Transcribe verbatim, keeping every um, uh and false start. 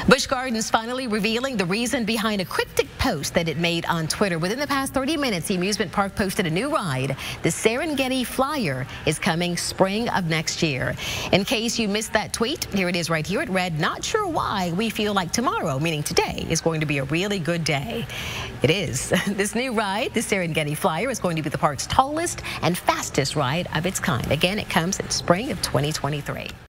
Busch Gardens finally revealing the reason behind a cryptic post that it made on Twitter. Within the past thirty minutes, the amusement park posted a new ride. The Serengeti Flyer is coming spring of next year. In case you missed that tweet, here it is right here. It read, "Not sure why we feel like tomorrow," meaning today, is going to be a really good day. It is. This new ride, the Serengeti Flyer, is going to be the park's tallest and fastest ride of its kind. Again, it comes in spring of twenty twenty-three.